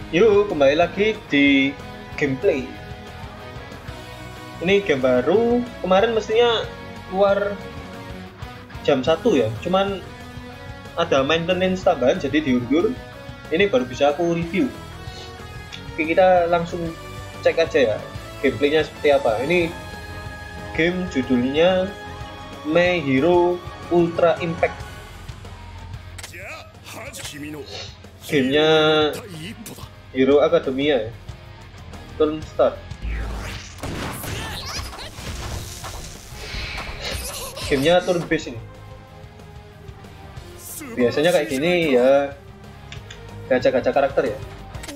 Yuk kembali lagi di gameplay. Ini game baru, kemarin mestinya keluar jam 1 ya, cuman ada maintenance tambahan jadi diundur. Ini baru bisa aku review. Oke, kita langsung cek aja ya gameplaynya seperti apa. Ini game judulnya My Hero Ultra Impact. Gamenya Hero Academia ya. Turn start. Gamenya turn based ini. Biasanya kayak gini ya, gacha-gacha karakter ya.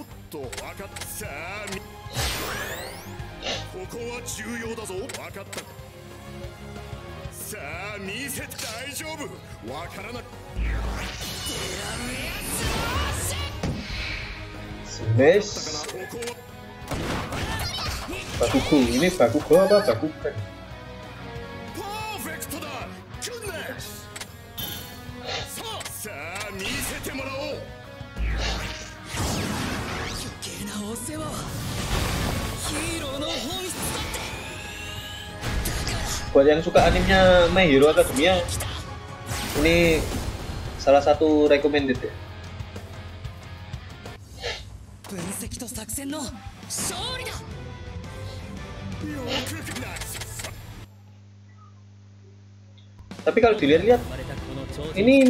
Smash. Bakugo, ini Bakugo apa Bakugan? Buat yang suka animenya My Hero Academia, ini salah satu recommended ya. Tapi kalau dilihat-lihat, ini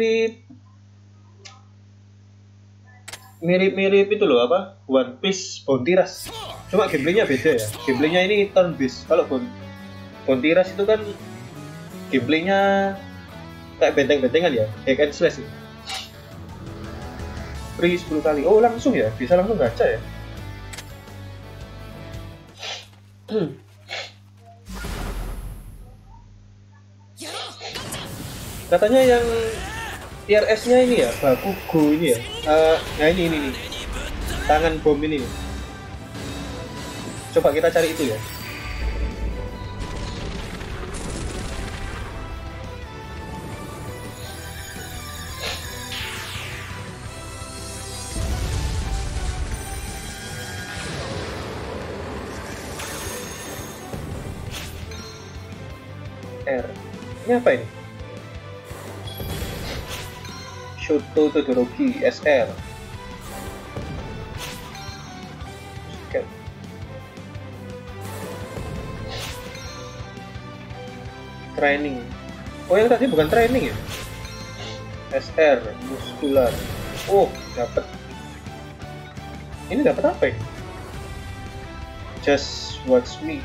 mirip itu loh, apa, One Piece Bounty Rush. Cuma gameplaynya beda ya. Gameplaynya ini turn based. Kalau Bounty Rush itu kan gameplaynya kayak benteng-bentengan ya, hack and slash ya. Free 10 kali. Oh langsung ya, bisa langsung gacha ya. Katanya yang tier S nya ini ya, Bakugo ini ya. Nah ini tangan bom ini. Coba kita cari itu ya. R. Ini apa ini? Shoto Todoroki SR. Oke. Training. Oh yang tadi bukan training ya? SR muskular. Oh dapat. Ini dapat apa ini? Just watch me.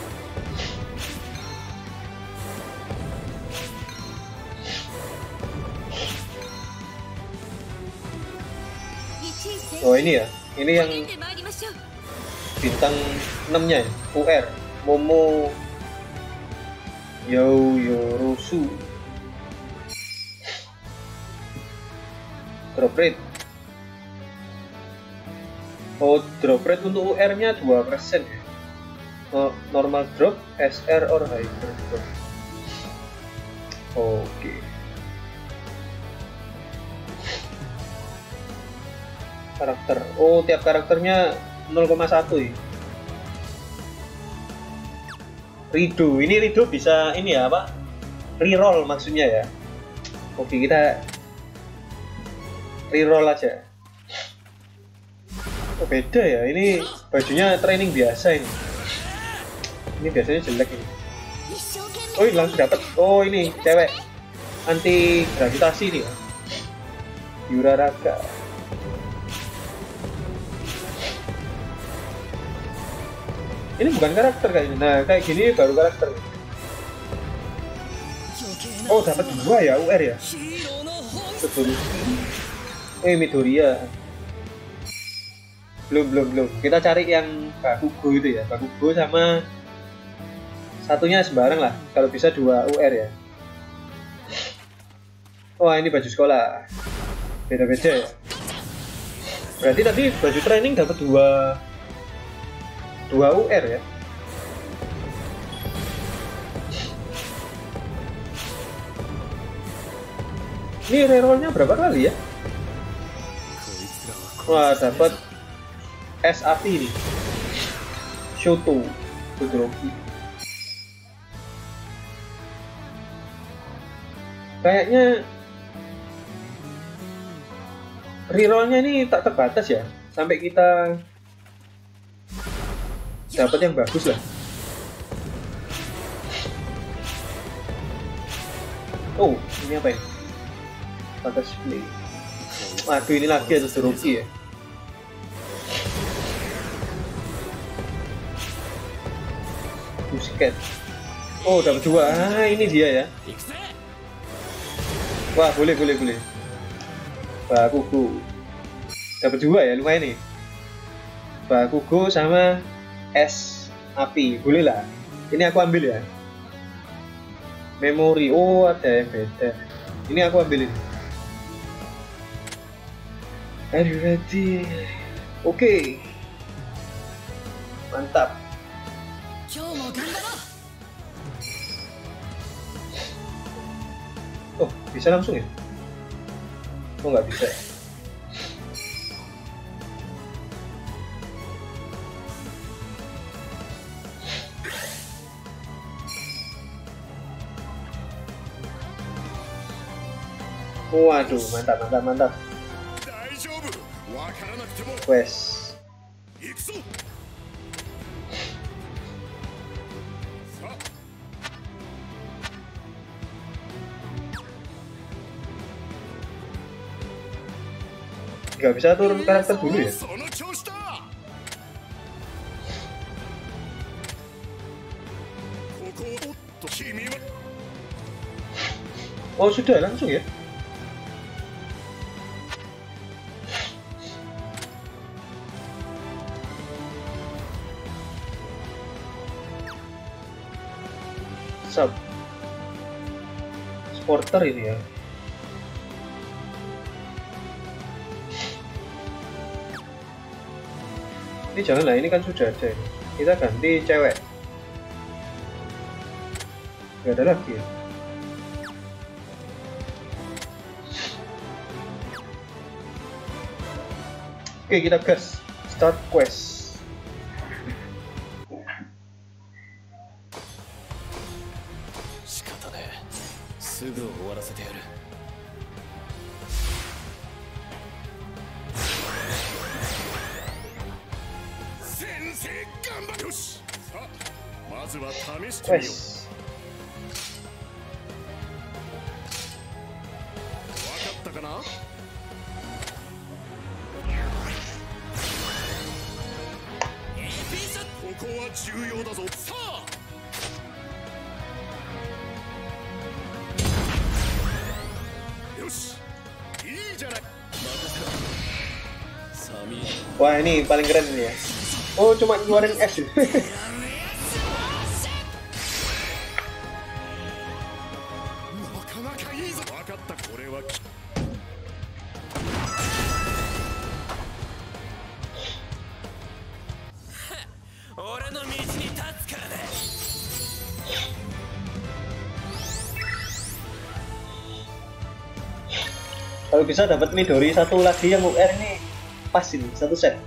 Oh ini ya, ini yang bintang 6 nya ya, UR Momo Yorosu. Drop rate. Oh drop rate untuk UR nya 2% ya. Normal drop, SR or hyper drop. Oke. Karakter, oh tiap karakternya 0,1 ya. Rido, ini Rido bisa ini ya apa, reroll maksudnya ya. Oke kita reroll aja. Oh beda ya, ini bajunya training biasa ini. Ini biasanya jelek ini. Oh ini langsung dapat. Oh ini cewek anti gravitasi nih ya. Yuraraka. Ini bukan karakter kayak ini. Nah, kayak gini baru karakter. Oh, dapat 2 ya UR ya. Betul. Midoriya. Belum. Kita cari yang Bakugo itu ya. Bakugo sama satunya sembarang lah. Kalau bisa 2 UR ya. Wah, ini baju sekolah. Beda-beda ya. Berarti tadi baju training dapat 2 UR ya. Ini rerollnya berapa kali ya? Wah dapat es api ini. Shoto Todoroki. Kayaknya rerollnya ini tak terbatas ya, sampai kita dapat yang bagus lah. Oh, ini apa ya? Batas play. Waduh, ini lagi ada Todoroki ya. Busket. Oh, dapat 2. Ah, ini dia ya. Wah, boleh. Bakugo. Dapat 2 ya, lumayan nih. Bakugo sama es api, boleh lah. Ini aku ambil ya. Memori, oh ada yang beda. Ini aku ambil ini. Are you ready? Oke. Mantap. Oh, bisa langsung ya? Oh, nggak bisa. Waduh, mantap. Quest. Gak bisa turun karakter dulu ya? Oh, sudah langsung ya? Sub supporter ini ya. Ini janganlah, ini kan sudah ada. Kita ganti cewek. Gak ada lagi ya. Oke, kita gas. Start quest. すぐ終わらせてやる。先生頑張れ。よし。さあ、まずは試してみよう。わかったかな？ここは重要だぞ。さあ。 Wah, ini paling keren ini ya. Oh, cuma ngeluarin es. Kalau bisa dapat Midori satu lagi yang UR ini pas ini, satu set.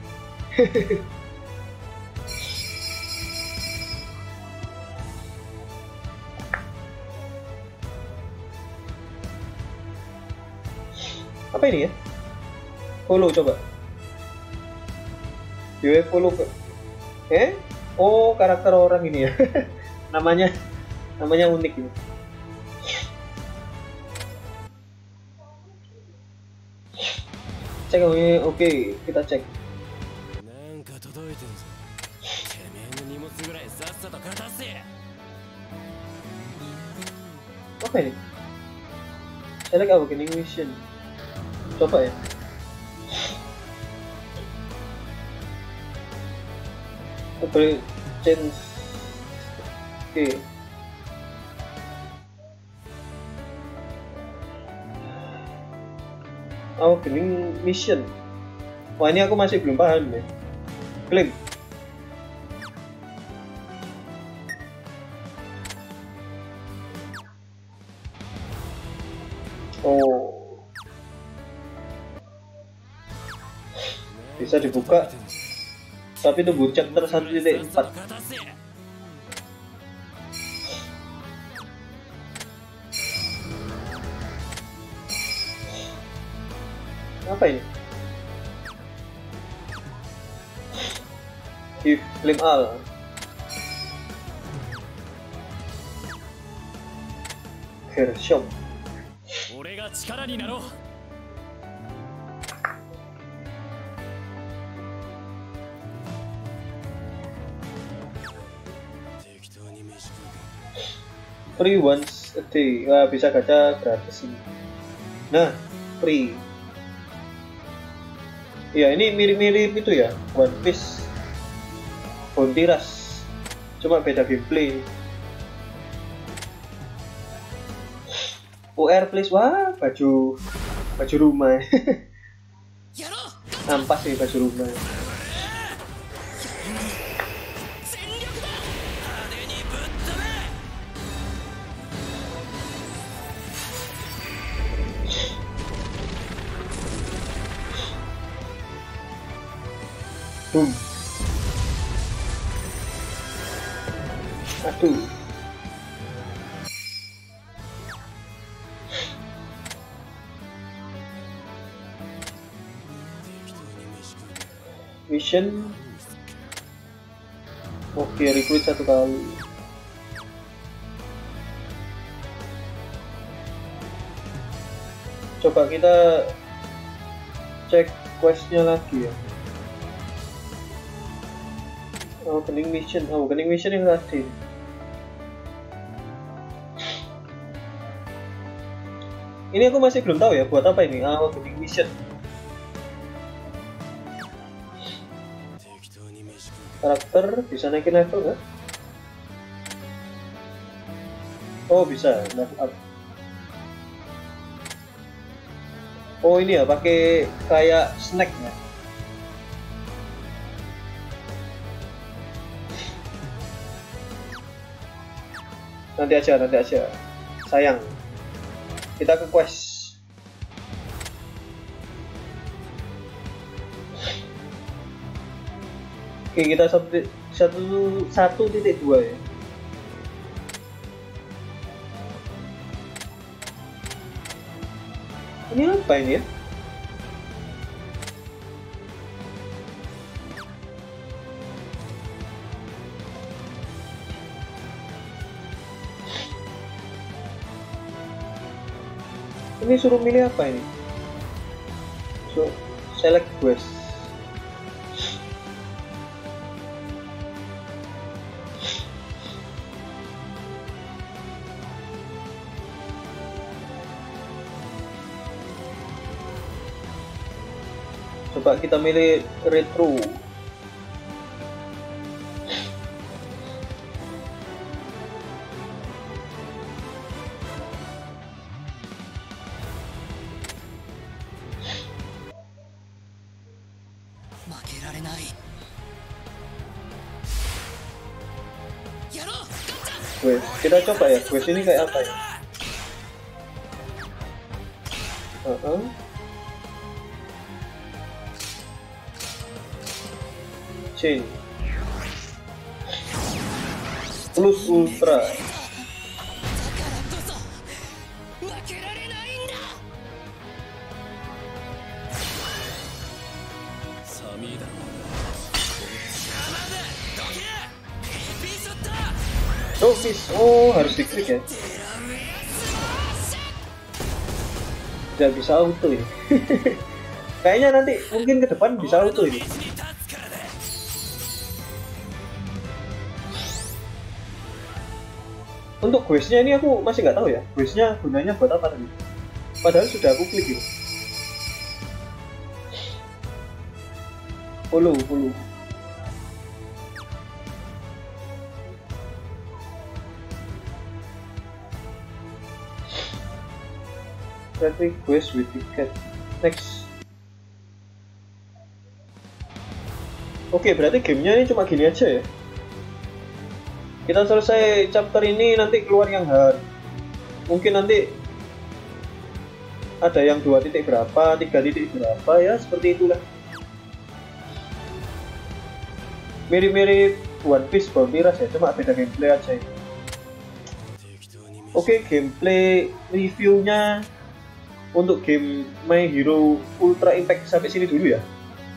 Apa ini ya? Follow coba. Gue follow ke. Oh, karakter orang ini ya. namanya unik ini. Cek ini, oke, kita cek. Apa ini? Select our beginning mission. Coba ya. Boleh change. Oke. Beginning mission. Wah, ini aku masih belum paham ya. Klaim. Oh, bisa dibuka Tapi tunggu chapter 1.4. Apa ini? Give flame all. Gershom. 俺が力になろう。適当に飯食うか。 Free once a day. Wah, bisa gacha gratis ini. Nah, free. Ya, ini mirip-mirip itu ya, One Piece, Bounty Rush, cuma beda gameplay. UR please, wah baju rumah. Nampak sih baju rumah. Boom. Aduh. Mission. Oke, recruit 1 kali. Coba kita cek questnya lagi ya. Opening mission yang tadi. Ini aku masih belum tahu ya buat apa ini. Opening mission. Karakter bisa naikin level nggak? Oh bisa level up. Oh ini ya pakai kayak snack ya. Nanti aja, sayang. Kita ke quest. Oke, kita 1.2 ya. Ini apa ini ya? Ini suruh milih apa ini? So, select quest. Coba kita milih retro. Kita coba ya, quest ini kayak apa ya? Chain plus ultra. Oh, fish. Oh, harus diklik ya. Tidak bisa auto ya. Kayaknya nanti mungkin ke depan bisa auto ini. Untuk questnya ini aku masih nggak tahu ya. Questnya gunanya buat apa tadi? Padahal sudah aku klik ini. Follow. Request with ticket. Next. Oke, berarti gamenya ini cuma gini aja ya. Kita selesai chapter ini, nanti keluar yang hard. Mungkin nanti ada yang 2 titik berapa, 3 titik berapa ya, seperti itulah. mirip-mirip One Piece Bounty Rush ya, cuma beda gameplay aja ini. Oke, gameplay reviewnya untuk game My Hero Ultra Impact sampai sini dulu ya.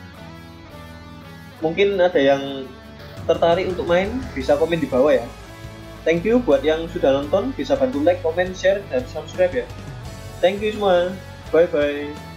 Mungkin ada yang tertarik untuk main, bisa komen di bawah ya. Thank you buat yang sudah nonton, bisa bantu like, comment, share, dan subscribe ya. Thank you semua, bye bye.